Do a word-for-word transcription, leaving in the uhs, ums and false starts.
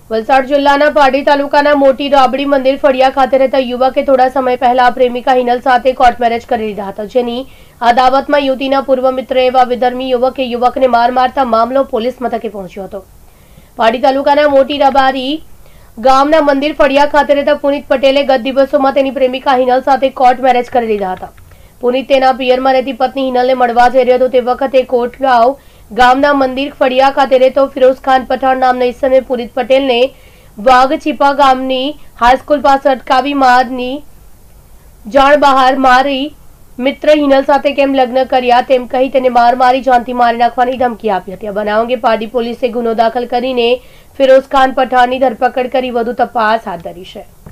વલસાડ જિલ્લાના પાડી તાલુકાના મોટી રાબડી મંદિર ફળિયા ખાતે રહેતા યુવકે થોડા સમય પહેલા પ્રેમિકા હિનલ સાથે કોર્ટ મેરેજ કરી લીધા હતા, જેની અદાવતમાં યુવતીના પૂર્વ મિત્ર એવા વિધર્મી યુવકે યુવકને માર મારતા મામલો પોલીસ મથકે પહોંચ્યો હતો। પાડી તાલુકાના મોટી રાબારી ગામના મંદિર ફળિયા ખાતે રહેતા પુનિત પટેલે ગત દિવસોમાં તેની પ્રેમિકા હિનલ સાથે કોર્ટ મેરેજ કરી લીધા હતા। પુનિત તેના પિયરમાં રહેતી પત્ની હિનલને મળવા જઈ રહ્યો હતો તે વખતે કોટગાંવ ગામના મંદિર ફળિયા ખાતે રહેતો ફિરોઝ ખાન પઠાણ નામના ઈસમે પુનિત પટેલને વાઘચીપા ગામની હાઈસ્કૂલ પાસે અટકાવી મારની જાણ બહાર મારી મિત્ર હિનલ સાથે કેમ લગ્ન કર્યા તેમ કહી તેને માર મારી જાનથી મારી નાખવાની ધમકી આપી હતી। આ બનાવ અંગે પાડી પોલીસે ગુનો દાખલ કરીને ફિરોઝ ખાન પઠાણની ધરપકડ કરી વધુ તપાસ હાથ ધરી છે।